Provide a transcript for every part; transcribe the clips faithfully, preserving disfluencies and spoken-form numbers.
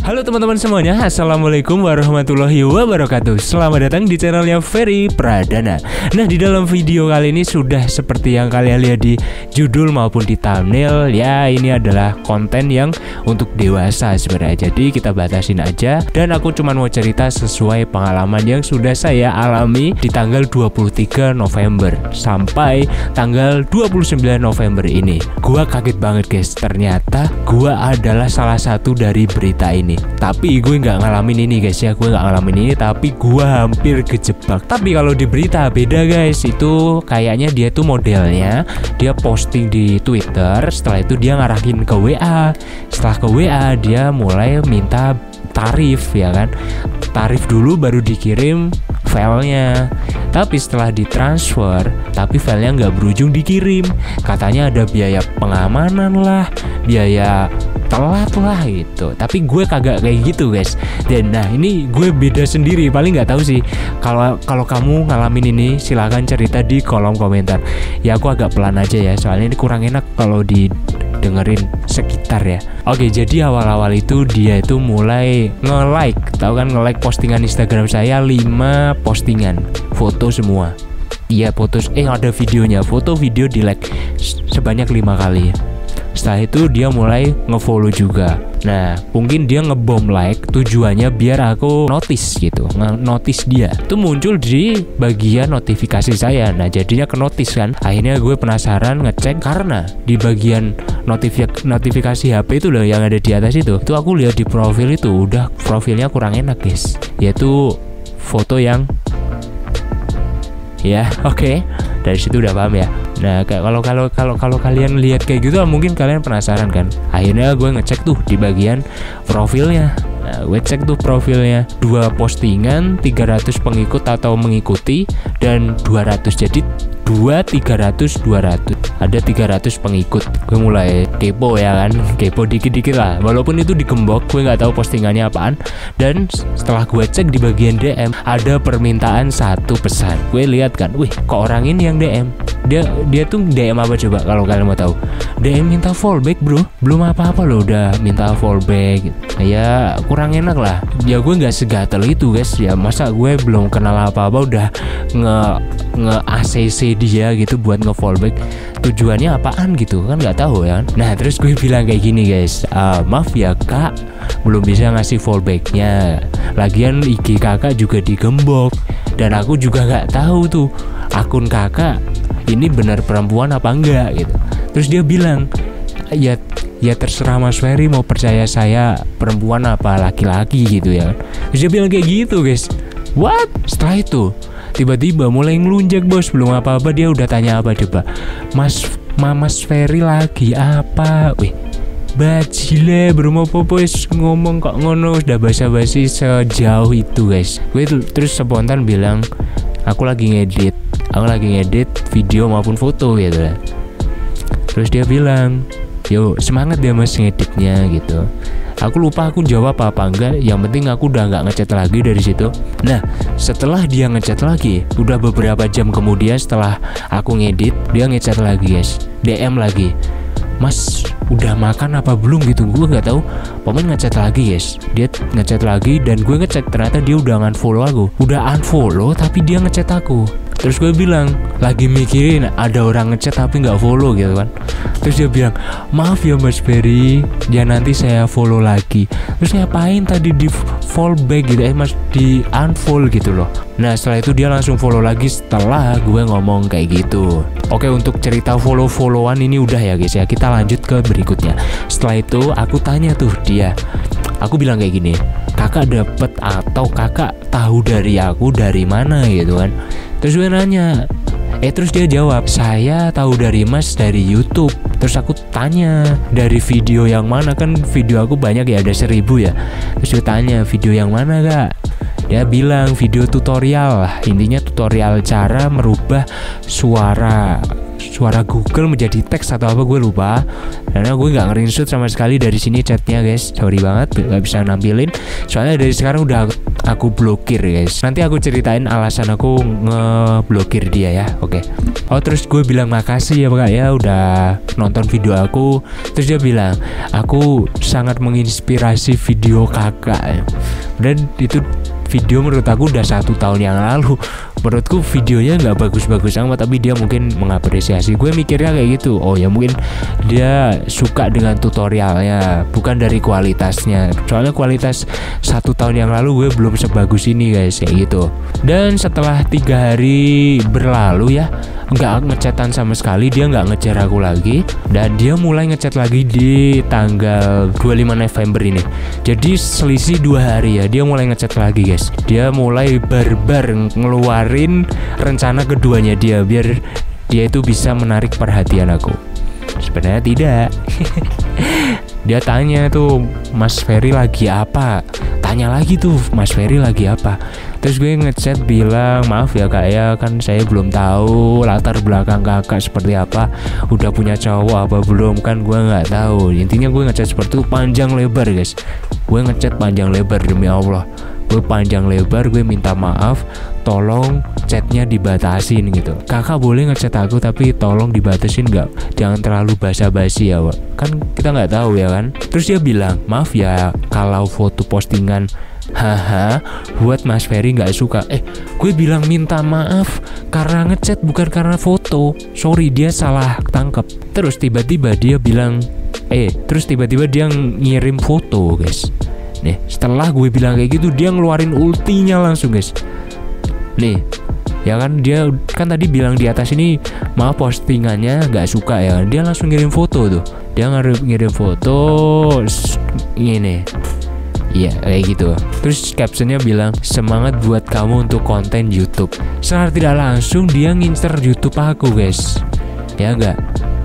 Halo teman-teman semuanya, assalamualaikum warahmatullahi wabarakatuh. Selamat datang di channelnya Ferry Pradana. Nah, di dalam video kali ini sudah seperti yang kalian lihat di judul maupun di thumbnail, ya ini adalah konten yang untuk dewasa sebenarnya. Jadi kita batasin aja, dan aku cuma mau cerita sesuai pengalaman yang sudah saya alami di tanggal dua puluh tiga November sampai tanggal dua puluh sembilan November ini. Gua kaget banget guys, ternyata gua adalah salah satu dari berita ini. Tapi gue nggak ngalamin ini guys ya, gue nggak ngalamin ini, tapi gue hampir kejebak. Tapi kalau di berita beda guys, itu kayaknya dia tuh modelnya dia posting di Twitter, setelah itu dia ngarahin ke W A, setelah ke W A dia mulai minta tarif ya kan, tarif dulu baru dikirim filenya. Tapi setelah ditransfer, tapi filenya nggak berujung dikirim, katanya ada biaya pengamanan lah, biaya telat lah gitu. Tapi gue kagak kayak gitu guys. Dan nah ini gue beda sendiri, paling nggak tahu sih kalau kalau kamu ngalamin ini silahkan cerita di kolom komentar. Ya aku agak pelan aja ya, soalnya ini kurang enak kalau didengerin sekitar ya. Oke, jadi awal-awal itu dia itu mulai nge-like, tahu kan nge-like postingan Instagram saya lima postingan, foto semua. Iya foto, eh ada videonya, foto video di like sebanyak lima kali. Setelah itu dia mulai ngefollow juga. Nah mungkin dia ngebom like tujuannya biar aku notice gitu, nge-notice dia. Itu muncul di bagian notifikasi saya. Nah jadinya ke notice kan. Akhirnya gue penasaran ngecek, karena di bagian notifik notifikasi H P itu loh yang ada di atas itu. Itu aku lihat di profil itu udah profilnya kurang enak guys. Yaitu foto yang ya oke okay. Dari situ udah paham ya. Nah kalau kalau kalau kalau kalian lihat kayak gitu mungkin kalian penasaran kan. Akhirnya gue ngecek tuh di bagian profilnya. Nah, gue cek tuh profilnya, dua postingan, tiga ratus pengikut atau mengikuti, dan dua ratus. Jadi dua, tiga ratus, dua ratus. Ada tiga ratus pengikut. Gue mulai kepo ya kan, kepo dikit-dikit lah. Walaupun itu digembok, gue nggak tahu postingannya apaan. Dan setelah gue cek di bagian D M, ada permintaan satu pesan. Gue lihat kan, wih kok orang ini yang D M. Dia dia tuh D M apa coba kalau kalian mau tahu? D M minta fallback bro, belum apa-apa loh udah minta fallback. Ya kurang enak lah. Ya gue nggak segatel itu guys. Ya masa gue belum kenal apa-apa udah nge nge A C C dia gitu buat nge fallback. Tujuannya apaan gitu kan nggak tahu ya. Nah terus gue bilang kayak gini guys, uh, maaf ya kak, belum bisa ngasih fallbacknya. Lagian I G kakak juga digembok, dan aku juga nggak tahu tuh akun kakak ini benar perempuan apa enggak gitu. Terus dia bilang, ya ya terserah Mas Ferry mau percaya saya perempuan apa laki-laki gitu ya. Terus dia bilang kayak gitu guys. What? Setelah itu tiba-tiba mulai ngelunjak bos, belum apa-apa dia udah tanya apa coba, Mas Mas Ferry lagi apa? Wih bajile belum apa-apa ngomong kok ngono, udah basa-basi sejauh itu guys. Gue terus spontan bilang aku lagi ngedit, aku lagi ngedit video maupun foto gitu lah. Terus dia bilang, yo semangat ya mas ngeditnya gitu. Aku lupa aku jawab apa apa enggak, yang penting aku udah nggak ngechat lagi dari situ. Nah setelah dia ngechat lagi, udah beberapa jam kemudian setelah aku ngedit, dia ngechat lagi guys, D M lagi, Mas udah makan apa belum gitu. Gue nggak tahu, pokoknya ngechat lagi guys. Dia ngechat lagi dan gue ngecek, ternyata dia udah unfollow aku. Udah unfollow tapi dia ngechat aku. Terus gue bilang, lagi mikirin ada orang ngechat tapi nggak follow gitu kan. Terus dia bilang, maaf ya Mas Ferry, ya nanti saya follow lagi. Terus ngapain tadi di follow back gitu, eh mas di unfollow gitu loh. Nah setelah itu dia langsung follow lagi setelah gue ngomong kayak gitu. Oke, untuk cerita follow-followan ini udah ya guys ya. Kita lanjut ke berikutnya. Setelah itu aku tanya tuh dia, aku bilang kayak gini, kakak dapet atau kakak tahu dari aku dari mana gitu kan. Terus gue nanya, eh terus dia jawab, saya tahu dari mas dari YouTube. Terus aku tanya, dari video yang mana, kan video aku banyak ya, ada seribu ya. Terus gue tanya, video yang mana kak? Dia bilang video tutorial lah, intinya tutorial cara merubah suara suara Google menjadi teks atau apa, gue lupa. Karena gue nggak ngerinsut sama sekali dari sini chatnya guys, sorry banget nggak bisa nampilin. Soalnya dari sekarang udah aku blokir guys. Nanti aku ceritain alasan aku ngeblokir dia ya. Oke. Oh terus gue bilang makasih ya Kak ya udah nonton video aku. Terus dia bilang aku sangat menginspirasi video kakak. Dan itu video menurut aku udah satu tahun yang lalu. Menurutku videonya nggak bagus-bagus amat, tapi dia mungkin mengapresiasi. Gue mikirnya kayak gitu. Oh ya mungkin dia suka dengan tutorialnya, bukan dari kualitasnya. Soalnya kualitas satu tahun yang lalu gue belum sebagus ini guys, kayak gitu. Dan setelah tiga hari berlalu ya, nggak ngechatan sama sekali, dia nggak ngejar aku lagi. Dan dia mulai ngechat lagi di tanggal dua puluh lima November ini. Jadi selisih dua hari ya, dia mulai ngechat lagi guys. Dia mulai barbar ngeluarin rencana keduanya dia biar dia itu bisa menarik perhatian aku. Sebenarnya tidak. Dia tanya tuh, Mas Ferry lagi apa? Tanya lagi tuh, Mas Ferry lagi apa? Terus gue ngechat bilang, maaf ya kak ya, kan saya belum tahu latar belakang kakak seperti apa, udah punya cowok apa belum, kan gue nggak tahu. Intinya gue ngechat seperti itu panjang lebar guys. Gue ngechat panjang lebar demi Allah. Gue panjang lebar, gue minta maaf, tolong chatnya dibatasin gitu. Kakak boleh ngechat aku tapi tolong dibatasin nggak? Jangan terlalu basa-basi ya, Wak. Kan kita nggak tahu ya kan. Terus dia bilang, maaf ya kalau foto postingan haha buat Mas Ferry nggak suka. Eh, gue bilang minta maaf karena ngechat bukan karena foto. Sorry, dia salah tangkap. Terus tiba-tiba dia bilang, eh, terus tiba-tiba dia ngirim foto guys. Nih, setelah gue bilang kayak gitu, dia ngeluarin ultinya langsung guys. Nih, ya kan dia kan tadi bilang di atas ini maaf postingannya nggak suka ya. Dia langsung ngirim foto tuh. Dia ngirim, ngirim foto ini. Iya kayak gitu. Terus captionnya bilang semangat buat kamu untuk konten YouTube. Secara tidak langsung dia ngincer YouTube aku guys. Ya enggak.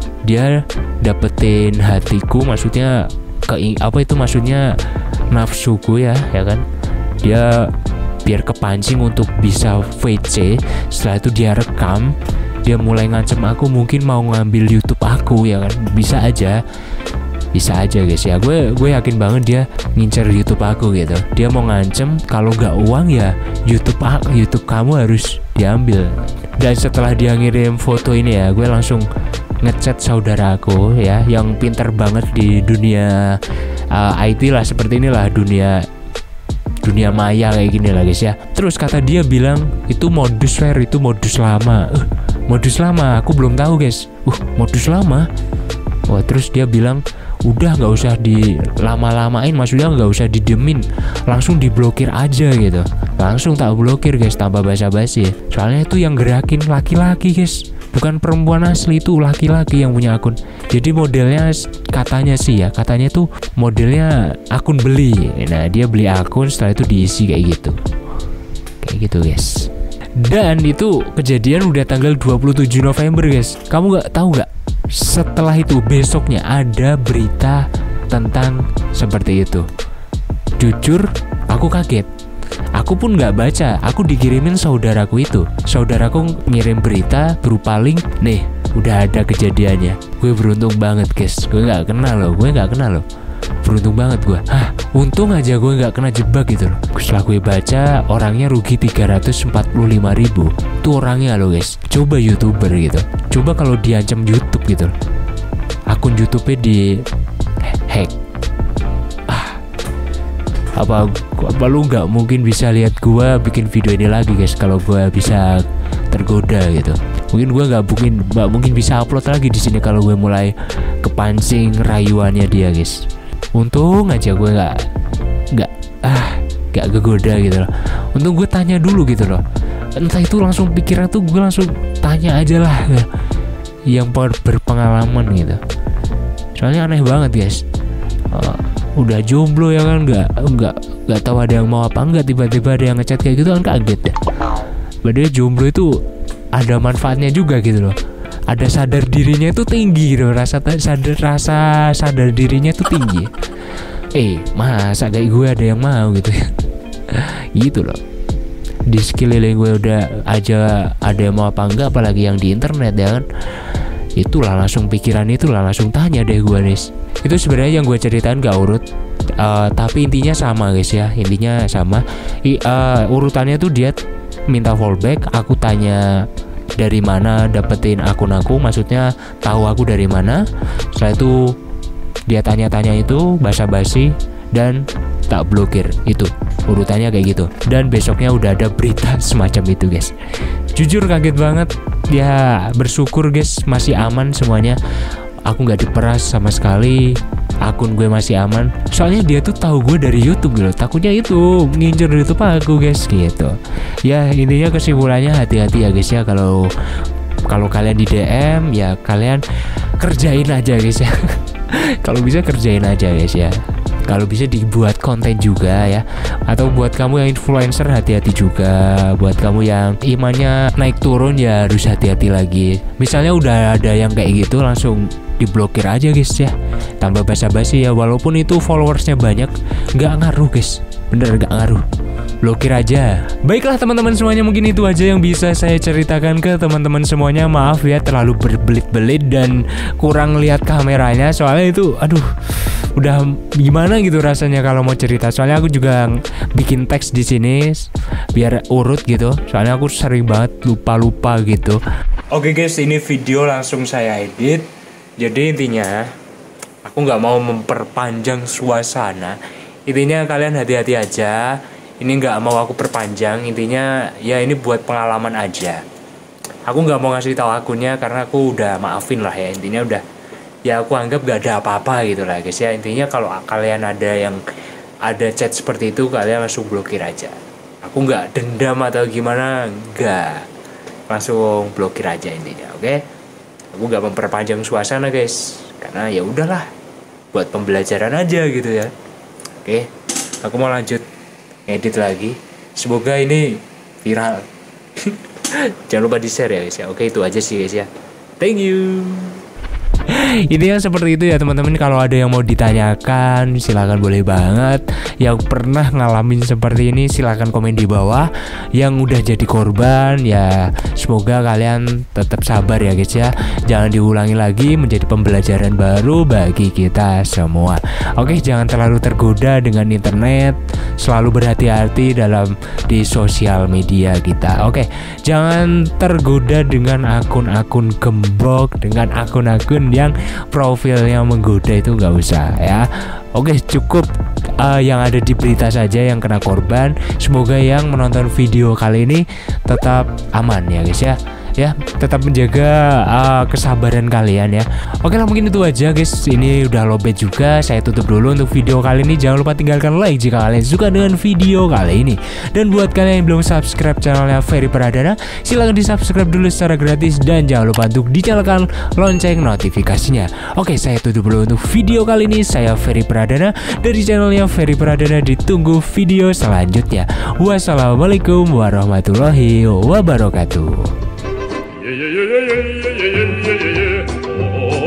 Dia dapetin hatiku, maksudnya ke apa itu maksudnya nafsuku ya, ya kan. Dia biar kepancing untuk bisa V C. Setelah itu dia rekam. Dia mulai ngancem aku mungkin mau ngambil YouTube aku ya kan. Bisa aja. Bisa aja guys ya, gue gue yakin banget dia ngincer YouTube aku gitu. Dia mau ngancem kalau nggak uang ya YouTube YouTube kamu harus diambil. Dan setelah dia ngirim foto ini ya, gue langsung ngechat saudara aku ya yang pintar banget di dunia uh, I T lah, seperti inilah dunia dunia maya kayak gini lah guys ya. Terus kata dia bilang itu modus fair, itu modus lama. Uh, modus lama, aku belum tahu guys. Uh, modus lama. Wah, terus dia bilang udah nggak usah dilama-lamain, maksudnya nggak usah didemin, langsung diblokir aja gitu. Langsung tak blokir guys tanpa basa-basi. Soalnya itu yang gerakin laki-laki guys, bukan perempuan asli, itu laki-laki yang punya akun. Jadi modelnya katanya sih ya, katanya tuh modelnya akun beli. Nah dia beli akun, setelah itu diisi kayak gitu, kayak gitu guys. Dan itu kejadian udah tanggal dua puluh tujuh November guys. Kamu nggak tahu nggak? Setelah itu besoknya ada berita tentang seperti itu. Jujur aku kaget. Aku pun nggak baca, aku dikirimin saudaraku itu. Saudaraku ngirim berita berupa link. Nih, udah ada kejadiannya. Gue beruntung banget guys. Gue nggak kenal loh, gue nggak kenal loh. Beruntung banget gue. Hah, untung aja gue nggak kena jebak gitu loh. Setelah gue baca, orangnya rugi tiga ratus empat puluh lima ribu. Itu orangnya loh guys. Coba YouTuber gitu. Coba kalau diancam YouTube gitu loh. Akun YouTube-nya di hack. Ah, apa apa lu nggak mungkin bisa lihat gue bikin video ini lagi guys kalau gue bisa tergoda gitu. Mungkin gue nggak mungkin nggak mungkin bisa upload lagi di sini kalau gue mulai kepancing rayuannya dia guys. Untung aja gue nggak nggak ah nggak kegoda gitu loh. Untung gue tanya dulu gitu loh. Entah itu langsung pikiran tuh gue langsung tanya aja lah yang ber berpengalaman gitu. Soalnya aneh banget guys. Uh, udah jomblo ya kan, nggak nggak nggak tahu ada yang mau apa enggak, tiba-tiba ada yang ngechat kayak gitu kan kaget ya. Padahal jomblo itu ada manfaatnya juga gitu loh. Ada sadar dirinya itu tinggi gitu, rasa sadar rasa sadar dirinya itu tinggi. Eh masa kayak gue ada yang mau gitu ya. Gitu loh. Di sekeliling gue udah aja ada yang mau apa enggak, apalagi yang di internet ya kan. Itulah langsung pikiran itulah langsung tanya deh gue nih. Itu sebenarnya yang gue ceritain gak urut uh, tapi intinya sama guys ya, intinya sama. I, uh, urutannya tuh dia minta fallback, aku tanya dari mana dapetin akun aku, maksudnya tahu aku dari mana. Setelah itu dia tanya-tanya itu basa-basi dan tak blokir. Itu urutannya kayak gitu. Dan besoknya udah ada berita semacam itu guys. Jujur kaget banget. Ya bersyukur guys, masih aman semuanya. Aku nggak diperas sama sekali, akun gue masih aman. Soalnya dia tuh tahu gue dari YouTube gitu. Takutnya itu ngincer YouTube aku guys gitu. Ya intinya kesimpulannya hati-hati ya guys ya, kalau kalau kalian di D M ya kalian kerjain aja guys ya. Kalau bisa kerjain aja guys ya. Kalau bisa dibuat konten juga ya. Atau buat kamu yang influencer hati-hati juga. Buat kamu yang imannya naik turun ya harus hati-hati lagi. Misalnya udah ada yang kayak gitu langsung diblokir aja guys ya, tambah basa-basi ya. Walaupun itu followersnya banyak, nggak ngaruh guys, bener nggak ngaruh, blokir aja. Baiklah teman-teman semuanya, mungkin itu aja yang bisa saya ceritakan ke teman-teman semuanya. Maaf ya terlalu berbelit-belit dan kurang lihat kameranya, soalnya itu aduh udah gimana gitu rasanya kalau mau cerita. Soalnya aku juga bikin teks di sini biar urut gitu, soalnya aku sering banget lupa-lupa gitu. Oke guys, ini video langsung saya edit. Jadi intinya aku nggak mau memperpanjang suasana. Intinya kalian hati-hati aja. Ini nggak mau aku perpanjang. Intinya ya ini buat pengalaman aja. Aku nggak mau ngasih tahu akunnya karena aku udah maafin lah ya. Intinya udah ya aku anggap nggak ada apa-apa gitu lah guys ya. Intinya kalau kalian ada yang ada chat seperti itu, kalian langsung blokir aja. Aku nggak dendam atau gimana, nggak, langsung blokir aja intinya. Oke? Okay? Aku nggak memperpanjang suasana guys, karena ya udahlah, buat pembelajaran aja gitu ya. Oke, aku mau lanjut edit lagi. Semoga ini viral. Jangan lupa di share ya guys ya. Oke, itu aja sih guys ya. Thank you. Intinya seperti itu ya teman-teman. Kalau ada yang mau ditanyakan silakan, boleh banget. Yang pernah ngalamin seperti ini silakan komen di bawah. Yang udah jadi korban ya semoga kalian tetap sabar ya guys ya. Jangan diulangi lagi, menjadi pembelajaran baru bagi kita semua. Oke, jangan terlalu tergoda dengan internet. Selalu berhati-hati dalam di sosial media kita. Oke, jangan tergoda dengan akun-akun gembok, dengan akun-akun yang profilnya menggoda, itu nggak usah ya. Oke, cukup uh, yang ada di berita saja yang kena korban. Semoga yang menonton video kali ini tetap aman ya guys ya. Ya, tetap menjaga uh, kesabaran kalian ya. Oke lah, mungkin itu aja guys. Ini udah lowbat juga. Saya tutup dulu untuk video kali ini. Jangan lupa tinggalkan like jika kalian suka dengan video kali ini. Dan buat kalian yang belum subscribe channelnya Ferry Pradana, silahkan di subscribe dulu secara gratis. Dan jangan lupa untuk dinyalakan lonceng notifikasinya. Oke, saya tutup dulu untuk video kali ini. Saya Ferry Pradana dari channelnya Ferry Pradana. Ditunggu video selanjutnya. Wassalamualaikum warahmatullahi wabarakatuh. Yeah, yeah, yeah, yeah, yeah, yeah, yeah, yeah, yeah. Oh, oh.